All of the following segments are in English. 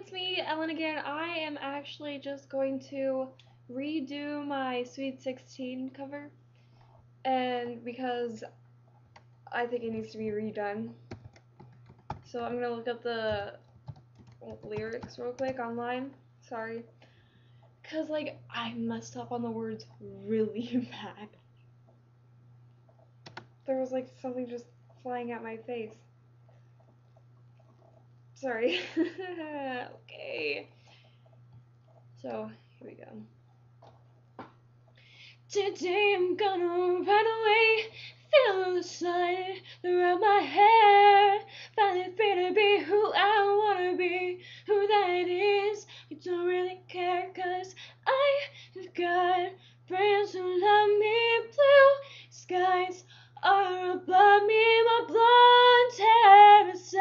it's me, Ellen again. I am actually just going to redo my Sweet 16 cover, and because I think it needs to be redone. So I'm gonna look up the lyrics real quick online. Sorry. Cause like I messed up on the words really bad. There was like something just flying at my face. Sorry. Okay. So here we go. Today I'm gonna run away, feel the sun throughout my hair, finally free to be who I wanna be, who that is. I don't really care, cause I have got friends who love me. Blue skies are above me, my blonde hair is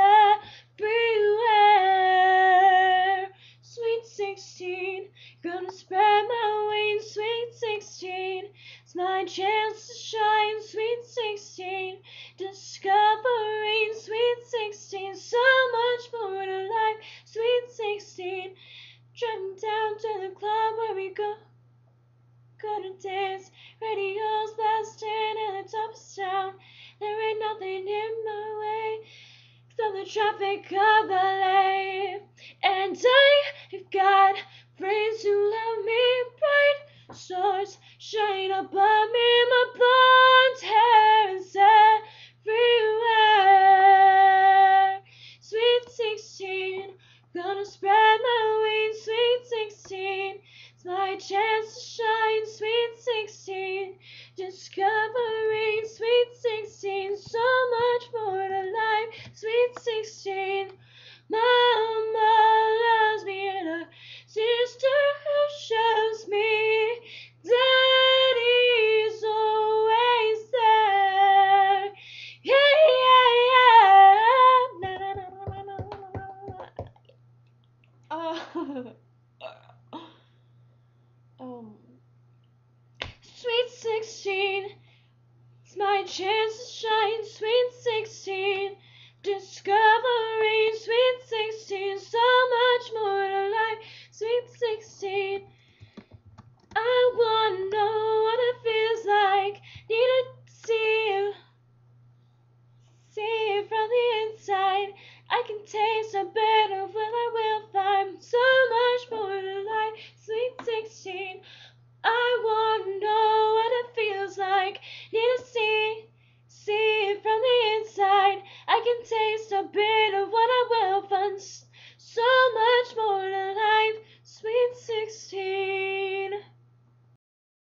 everywhere. Sweet 16, gonna spread my wings. Sweet 16, it's my chance to shine. Sweet 16, discovering. Sweet 16, so much more to life. Sweet 16, driving down to the club where we gonna dance. Radio's blasting and the top is down. There ain't nothing in my way from the traffic of LA. And I've got friends who love me. Bright stars shine above me. My blonde hair is everywhere. Sweet 16, gonna spread my wings. Sweet 16, it's my chance to shine. Sweet 16, discovering. Sweet 16, so much more to life. Sweet 16, Mama loves me and a sister who shows me. Daddy's always there. Yeah, yeah, yeah. Na, na, na, na, na, na, na. Oh.